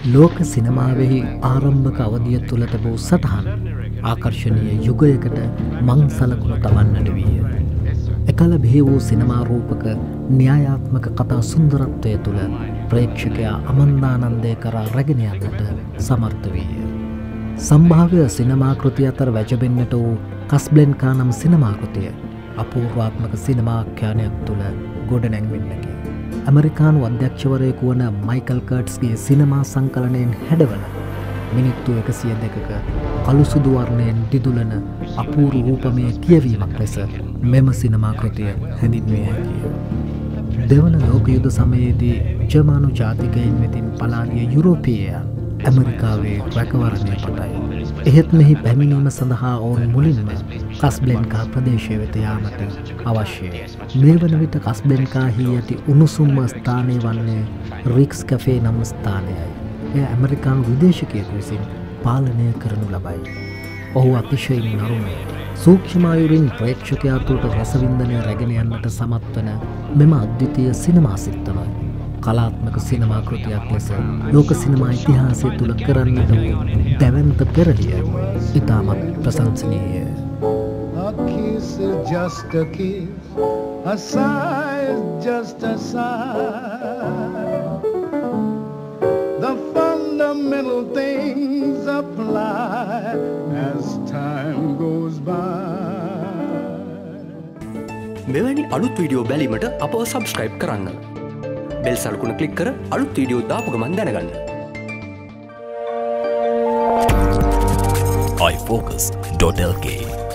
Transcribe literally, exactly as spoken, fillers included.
ලෝක සිනමාවෙහි ආරම්භක අවධිය තුළ තිබූ සටහන් ආකර්ශනීය යුගයකට මං සලකුණු තබන්නට විය. එකල බිහි වූ සිනමා රූපක න්‍යායාත්මක කතා සුන්දරත්වය තුළ ප්‍රේක්ෂකයා අමන්දානන්දය කරා රැගෙන යන්නට සමර්ථ විය. සම්භාව්‍ය සිනමා කෘති අතර වැජබෙන්නට වූ කස්බ්ලෙන්කා නම් සිනමා කෘතිය අපූර්වාත්මක සිනමාඛ්‍යානයක් තුළ ගොඩනැංවෙන්නකි. ඇමරිකානු අධ්‍යක්ෂවරයෙකු වන මයිකල් කර්ට්ස්ගේ සිනමා සංකලනයෙන් හැඩවන මිනිත්තු එකසිය දෙකක කළුසුදු වර්ණයෙන් දිදුලන අපූර්ව රූපමය කියවීමක් ලෙස මෙම සිනමා කෘතිය හැඳින්විය හැකිය. දෙවන ලෝක යුද සමයේදී ජර්මානු ජාතිකයින් වෙතින් පලාගිය යුරෝපීයයන් ඇමරිකාවේ රැකවරණය පටයි. එහෙත් මෙහි පැමිණීම සඳහා ඔවුන් මුලින්ම කස්බ්ලෙන්කා ප්‍රදේශය වෙත යාමට අවශ්‍යය. මේ වන විට කස්බ්ලෙන්කාහි ඇති උණුසුම්ම ස්ථානය වන්නේ රික්ස් කැෆේ නම් ස්ථානයයි. එය ඇමරිකානු විදේශකයෙකු විසින් පාලනය කරනු ලබයි. ඔහු අතිශයින් නරුමය. සූක්ෂමායුරින් ප්‍රේක්ෂකයා තුළට රසවින්දනය රැගෙන යන්නට සමත්වන මෙම අද්විතීය සිනමා සිත්තම කලාත්මක සිනමා කෘතියක් ලෙස ලෝක සිනමා ඉතිහාසය තුළ කරන්නට වූ දැවැන්ත පෙරළිය ඉතාමත් ප්‍රශංසනීය. A kiss is just a kiss, a sigh is just a sigh. The fundamental things apply as time goes by. මෙවැනි අලුත් වීඩියෝ බැලීමට අපව සබ්ස්ක්‍රයිබ් කරන්න. බෙල් සලකුණ ක්ලික් කර අලුත් වීඩියෝ දාපු ගමන් දැනගන්න. i focus dot l k